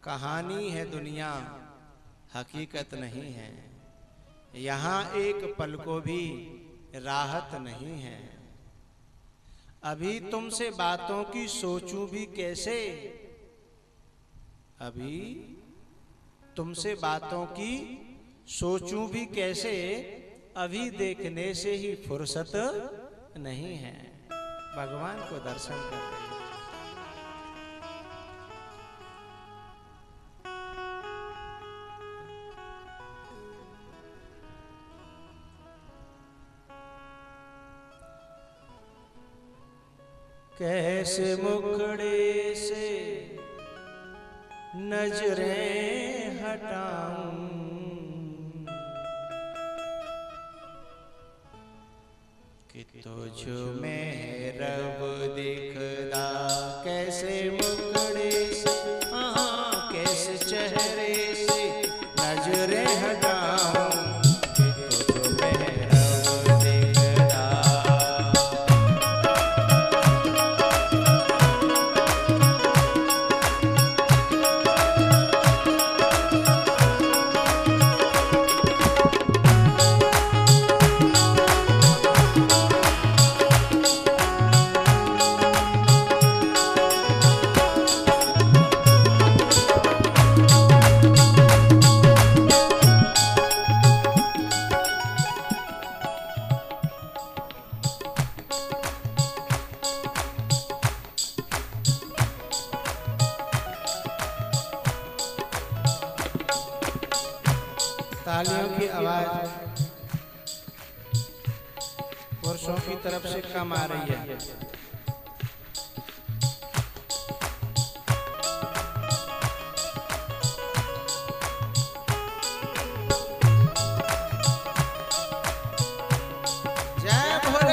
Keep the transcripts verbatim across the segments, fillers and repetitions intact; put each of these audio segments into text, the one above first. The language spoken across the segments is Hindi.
कहानी है दुनिया, हकीकत नहीं है। यहाँ एक पल को भी राहत नहीं है। अभी तुमसे बातों की सोचूं भी कैसे, अभी तुमसे बातों की सोचूं भी कैसे, अभी देखने से ही फुर्सत नहीं है। भगवान को दर्शन कर रहे हैं। कैसे मुखड़े से नजरें हटाऊं, कि तुझ में रब दिखदा। कैसे मुखड़े से, हाँ कैसे चेहरे से नजरें हटाऊं, कि तुझ में रब दिखदा। तालियों की आवाज पुरुषों की तरफ से कम आ रही है। जय भोले।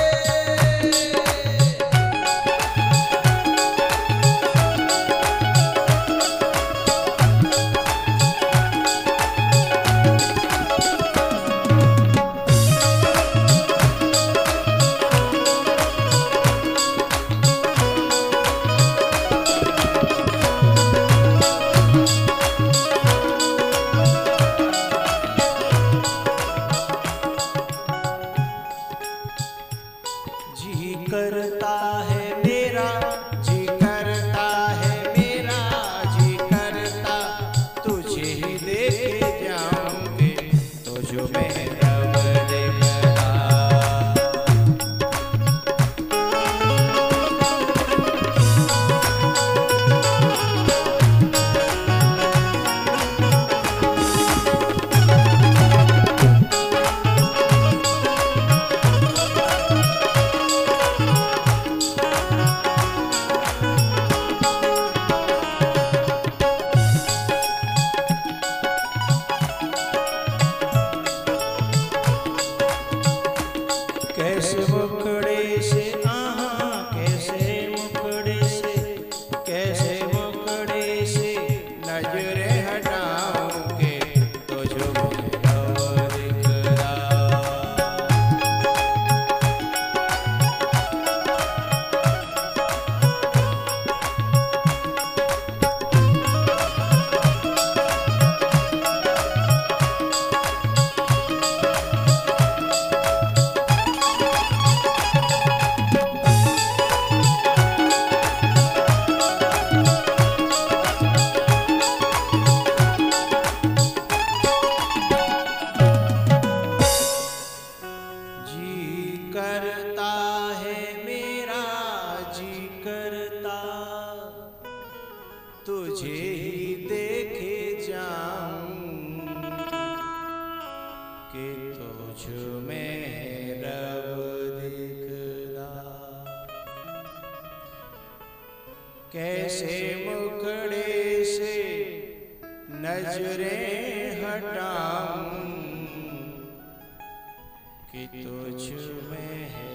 जी करता है मेरा, जी करता है मेरा, जी करता तुझे ही देखे जाऊंगे, तुझ में रब दिखदा। कैसे मुखड़े से, आहा कैसे मुखड़े से, कैसे मुखड़े से नजरें हटाऊं, के तुझ में रब दिखदा। जी करता है मेरा, जी करता तुझे ही देखे जाऊं, कि तुझ में रब दिखदा। कैसे मुखड़े से नजरें हटाऊं, कि तुझ में है